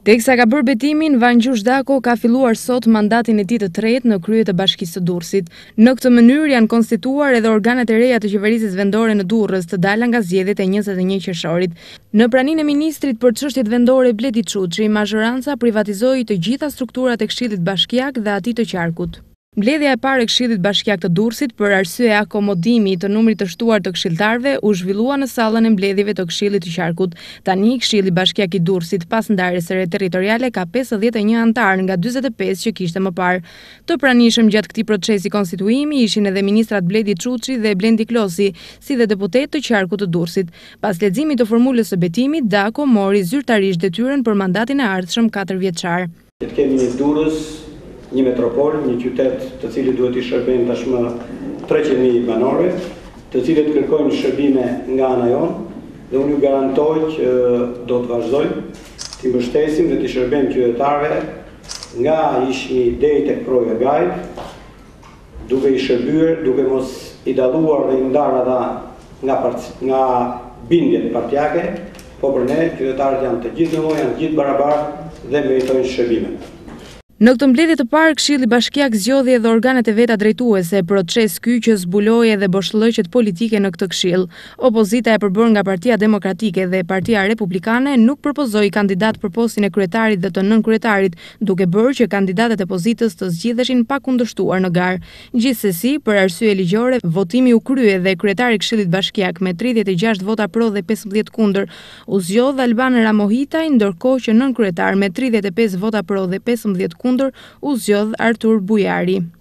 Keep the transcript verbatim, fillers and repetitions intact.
Teksa ka bërë betimin, Vangjush Dako ka filluar sot mandatin e tij të tretë në krye të Bashkisë së Durrësit. Në këtë mënyrë janë konstituar edhe organet e reja të qeverisjes vendore në Durrës, të dalë nga zgjedhjet e njëzet e një qershorit. Në praninë e ministrit për çështjet vendore Bledi Çuçi, mazhoranca privatizoi të gjitha strukturat e Këshillit Bashkiak dhe atij të Qarkut. Mbledhja e parë e Këshillit Bashkiak të Durrësit për arsye e akomodimi të numrit të shtuar të këshilltarëve u zhvillua në sallën e mbledhjeve të Këshillit të Qarkut. Tani Këshilli Bashkiak i Durrësit pas ndarjes së re territoriale ka pesëdhjetë e një antar nga dyzet e pesë që kishte më parë. Të pranishëm gjatë këtij procesi konstituimi ishin edhe ministrat Bledi Çuçi dhe Blendi Klosi, si dhe deputet të Qarkut të Durrësit. Pas leximit të formulës së betimit, Dako mori zyrtarisht detyrën për mandatin e ardhshëm katër vjeçar. Kemi Durrës, një metropol, një qytet të cilit duhet i shërbejnë tashmë treqind mijë banorëve, të cilët kërkojnë shërbime nga ana jonë, dhe unë ju garantoj që do të vazhdojmë t'i mbështesim dhe t'i shërbejmë qytetarëve nga ishni deri tek Proja Gaj, duke i shërbyer, duke mos i dalluar dhe i ndarë ata nga, nga bindjet partijake, po për ne qytetarët janë të gjithë nevojë, janë të gjithë barabartë dhe meritojnë shërbime. Në këtë mbledhje të parë, Këshilli Bashkiak zgjodhi edhe organet e veta drejtuese, proces ky që zbuloi edhe boshllëqet politike në këtë këshill. Opozita e përbërë nga Partia Demokratike dhe Partia Republikane nuk propozoi kandidat për postin e kryetarit dhe të nënkryetarit, duke bërë që kandidatët e opozitës të zgjidheshin pa kundërshtuar në garë. Gjithsesi, për arsye ligjore, votimi u krye dhe kryetari i Këshillit Bashkiak me tridhjetë e gjashtë vota pro dhe pesëmbëdhjetë kundër u zgjodh Alban Ramohitaj, ndërkohë që nënkryetar me tridhjetë e pesë vota pro dhe pesëmbëdhjetë kundër u zgjodh Artur Bujari.